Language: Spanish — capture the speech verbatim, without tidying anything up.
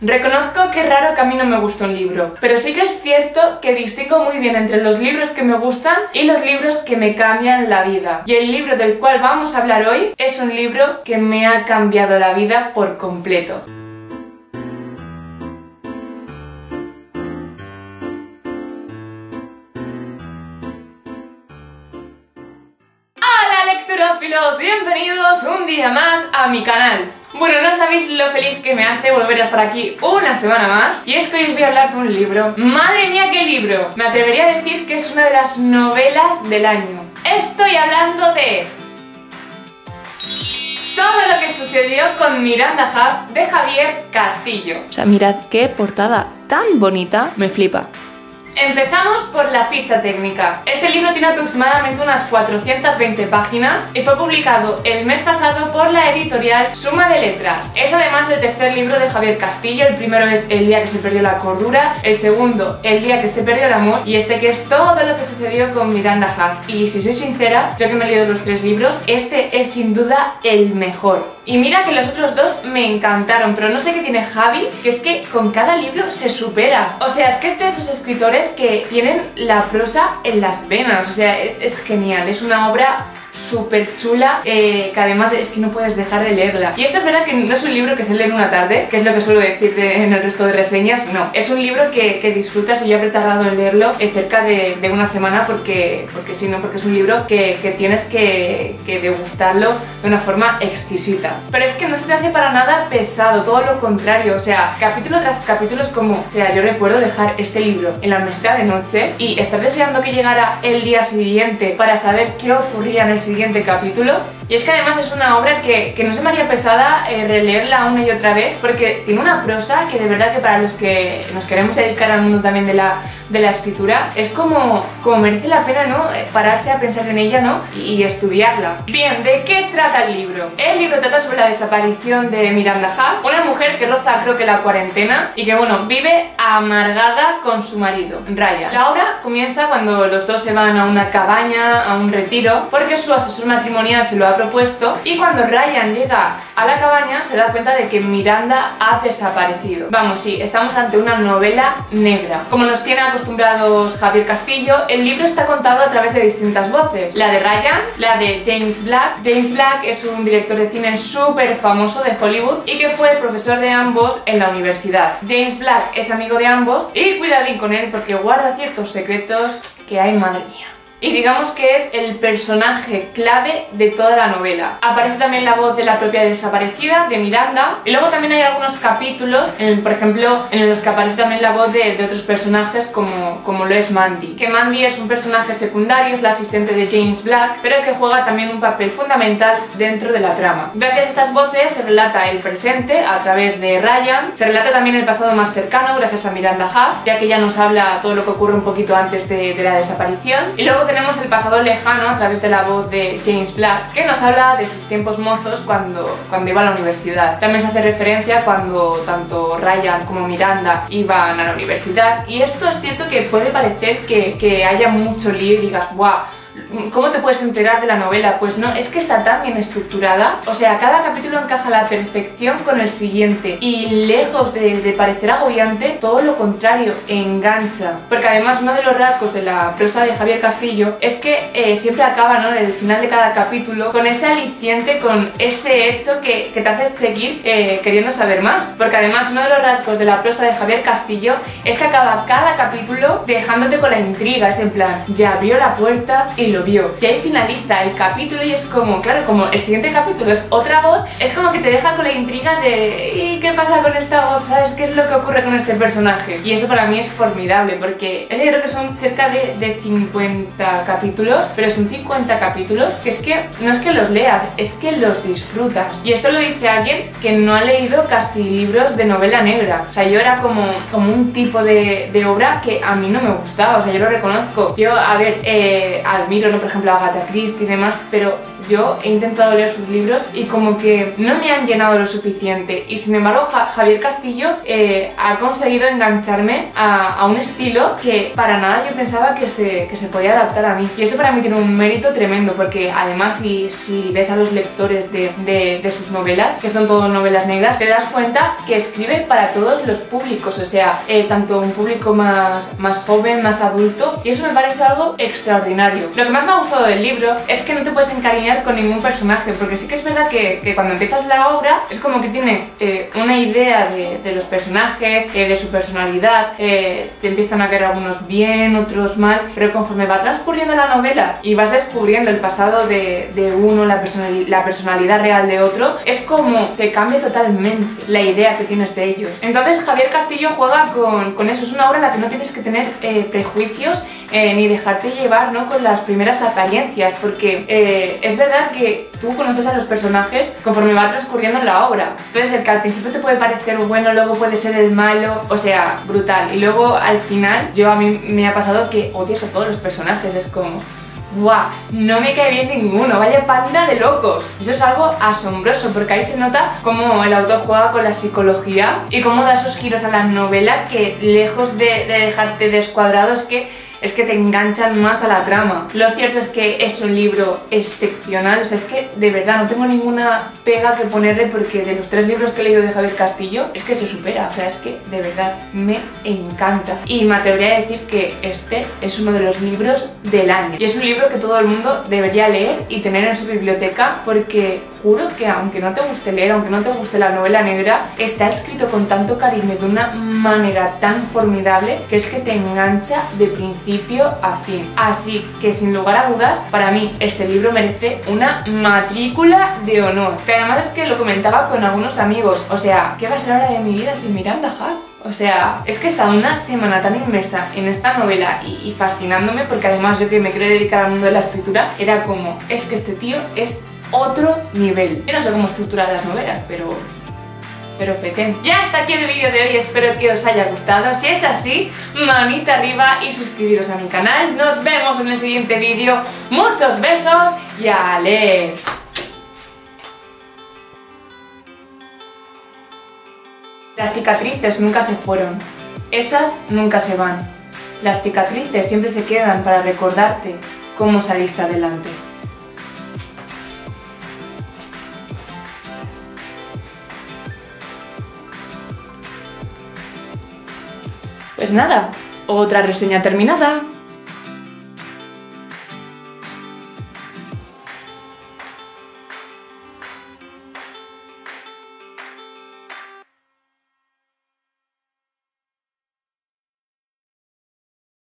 Reconozco que es raro que a mí no me guste un libro, pero sí que es cierto que distingo muy bien entre los libros que me gustan y los libros que me cambian la vida. Y el libro del cual vamos a hablar hoy es un libro que me ha cambiado la vida por completo. Hola lecturófilos, bienvenidos un día más a mi canal. Bueno, no sabéis lo feliz que me hace volver a estar aquí una semana más. Y es que hoy os voy a hablar de un libro. ¡Madre mía, qué libro! Me atrevería a decir que es una de las novelas del año. Estoy hablando de... Todo lo que sucedió con Miranda Juff de Javier Castillo. O sea, mirad qué portada tan bonita, me flipa. Empezamos por la ficha técnica. Este libro tiene aproximadamente unas cuatrocientas veinte páginas y fue publicado el mes pasado por la editorial Suma de Letras. Es además el tercer libro de Javier Castillo. El primero es El día que se perdió la cordura, el segundo El día que se perdió el amor y este que es Todo lo que sucedió con Miranda Juff. Y si soy sincera, yo que me he leído los tres libros, este es sin duda el mejor. Y mira que los otros dos me encantaron, pero no sé qué tiene Javi, que es que con cada libro se supera. O sea, es que es de esos escritores que tienen la prosa en las venas. O sea, es, es genial, es una obra súper chula, eh, que además es que no puedes dejar de leerla. Y esto es verdad que no es un libro que se lee en una tarde, que es lo que suelo decir de, en el resto de reseñas, no. Es un libro que, que disfrutas y yo he tardado en leerlo eh, cerca de, de una semana porque, porque sí, no, porque es un libro que, que tienes que, que degustarlo de una forma exquisita. Pero es que no se te hace para nada pesado, todo lo contrario, o sea, capítulo tras capítulo es como, o sea, yo recuerdo dejar este libro en la mesita de noche y estar deseando que llegara el día siguiente para saber qué ocurría en el siguiente capítulo. Y es que además es una obra que, que no se me haría pesada eh, releerla una y otra vez porque tiene una prosa que de verdad que para los que nos queremos dedicar al mundo también de la, de la escritura es como, como merece la pena, ¿no? Pararse a pensar en ella, ¿no? Y, y estudiarla. Bien, ¿de qué trata el libro? El libro trata sobre la desaparición de Miranda Juff, una mujer que roza creo que la cuarentena y que bueno, vive amargada con su marido, Ryan. La obra comienza cuando los dos se van a una cabaña, a un retiro, porque su asesor matrimonial se lo ha propuesto y cuando Ryan llega a la cabaña se da cuenta de que Miranda ha desaparecido. Vamos, sí, estamos ante una novela negra. Como nos tiene acostumbrados Javier Castillo, el libro está contado a través de distintas voces. La de Ryan, la de James Black. James Black es un director de cine súper famoso de Hollywood y que fue profesor de ambos en la universidad. James Black es amigo de ambos y cuidadín con él porque guarda ciertos secretos que hay, madre mía. Y digamos que es el personaje clave de toda la novela. Aparece también la voz de la propia desaparecida, de Miranda. Y luego también hay algunos capítulos, en el, por ejemplo, en los que aparece también la voz de, de otros personajes como, como lo es Mandy. Que Mandy es un personaje secundario, es la asistente de James Black, pero que juega también un papel fundamental dentro de la trama. Gracias a estas voces se relata el presente a través de Ryan. Se relata también el pasado más cercano gracias a Miranda Juff, ya que ella nos habla todo lo que ocurre un poquito antes de, de la desaparición. Y luego tenemos el pasado lejano a través de la voz de James Black, que nos habla de sus tiempos mozos cuando, cuando iba a la universidad. También se hace referencia cuando tanto Ryan como Miranda iban a la universidad. Y esto es cierto que puede parecer que, que haya mucho lío y digas, guau, ¿cómo te puedes enterar de la novela? Pues no, es que está tan bien estructurada. O sea, cada capítulo encaja a la perfección con el siguiente y lejos de, de parecer agobiante, todo lo contrario, engancha. Porque además uno de los rasgos de la prosa de Javier Castillo es que eh, siempre acaba, ¿no?, en el final de cada capítulo con ese aliciente, con ese hecho que, que te hace seguir eh, queriendo saber más. Porque además uno de los rasgos de la prosa de Javier Castillo es que acaba cada capítulo dejándote con la intriga. Es en plan, ya abrió la puerta y lo vio. Y ahí finaliza el capítulo y es como, claro, como el siguiente capítulo es otra voz, es como que te deja con la intriga de ¿y qué pasa con esta voz? ¿Sabes qué es lo que ocurre con este personaje? Y eso para mí es formidable porque es que creo que son cerca de, de cincuenta capítulos, pero son cincuenta capítulos que es que no es que los leas, es que los disfrutas. Y esto lo dice alguien que no ha leído casi libros de novela negra. O sea, yo era como, como un tipo de, de obra que a mí no me gustaba, o sea, yo lo reconozco. Yo, a ver, eh, admiro, ¿no? Por ejemplo, Agatha Christie y demás, pero yo he intentado leer sus libros y como que no me han llenado lo suficiente. Y sin embargo, Ja- Javier Castillo eh, ha conseguido engancharme a, a un estilo que para nada yo pensaba que se, que se podía adaptar a mí. Y eso para mí tiene un mérito tremendo, porque además si, si ves a los lectores de, de, de sus novelas, que son todas novelas negras, te das cuenta que escribe para todos los públicos, o sea, eh, tanto un público más, más joven, más adulto, y eso me parece algo extraordinario. Lo que más me ha gustado del libro es que no te puedes encariñar con ningún personaje, porque sí que es verdad que, que cuando empiezas la obra es como que tienes eh, una idea de, de los personajes, eh, de su personalidad, eh, te empiezan a caer algunos bien, otros mal, pero conforme va transcurriendo la novela y vas descubriendo el pasado de, de uno, la, personali la personalidad real de otro, es como te cambia totalmente la idea que tienes de ellos. Entonces Javier Castillo juega con, con eso, es una obra en la que no tienes que tener eh, prejuicios eh, ni dejarte llevar, ¿no?, con las primeras apariencias, porque eh, es verdad que tú conoces a los personajes conforme va transcurriendo la obra. Entonces el que al principio te puede parecer bueno, luego puede ser el malo, o sea, brutal. Y luego al final, yo a mí me ha pasado que odias a todos los personajes, es como... ¡Buah! No me cae bien ninguno, vaya panda de locos. Eso es algo asombroso, porque ahí se nota cómo el autor juega con la psicología y cómo da esos giros a la novela que, lejos de, de dejarte descuadrado, es que es que te enganchan más a la trama. Lo cierto es que es un libro excepcional, o sea, es que de verdad no tengo ninguna pega que ponerle, porque de los tres libros que he leído de Javier Castillo es que se supera, o sea, es que de verdad me encanta. Y me atrevería a decir que este es uno de los libros del año. Y es un libro que todo el mundo debería leer y tener en su biblioteca, porque juro que aunque no te guste leer, aunque no te guste la novela negra, está escrito con tanto cariño, de una manera tan formidable, que es que te engancha de principio a fin. Así que sin lugar a dudas, para mí este libro merece una matrícula de honor. Que además es que lo comentaba con algunos amigos, o sea, ¿qué va a ser ahora de mi vida sin Miranda Judd? O sea, es que he estado una semana tan inmersa en esta novela y, y fascinándome, porque además yo que me quiero dedicar al mundo de la escritura, era como, es que este tío es otro nivel. Yo no sé cómo estructurar las novelas, pero... pero fetén. Ya hasta aquí el vídeo de hoy, espero que os haya gustado. Si es así, manita arriba y suscribiros a mi canal. Nos vemos en el siguiente vídeo. Muchos besos y a leer. Las cicatrices nunca se fueron. Estas nunca se van. Las cicatrices siempre se quedan para recordarte cómo saliste adelante. Pues nada, otra reseña terminada.